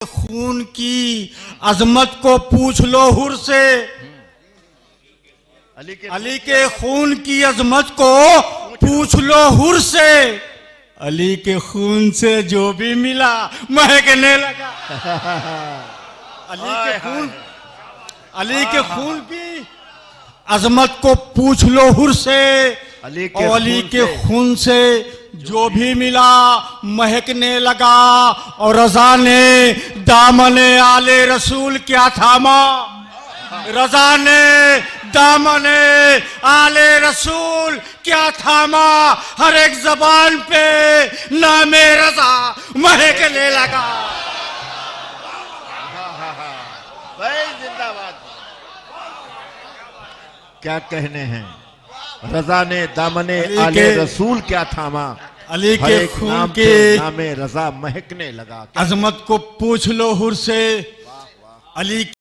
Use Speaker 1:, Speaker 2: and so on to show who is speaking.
Speaker 1: खून की अजमत को पूछ लो हुर से। अली के खून की अजमत को पूछ लो हुर से। अली के खून से जो भी मिला महकने लगा। अली के खून की अजमत को पूछ लो हुर से। और अली के खून से जो भी मिला महकने लगा। और रजा ने दामने आले रसूल क्या थामा। रजा ने दामने आले रसूल क्या थामा। हर एक जबान पे नामे रजा महकने लगा।
Speaker 2: जिंदाबाद। क्या कहने हैं। रजा ने दामने आले रसूल क्या थामा।
Speaker 1: अली के खून के
Speaker 2: नामे रजा महकने लगा।
Speaker 1: अजमत को पूछ लो हुर से। अली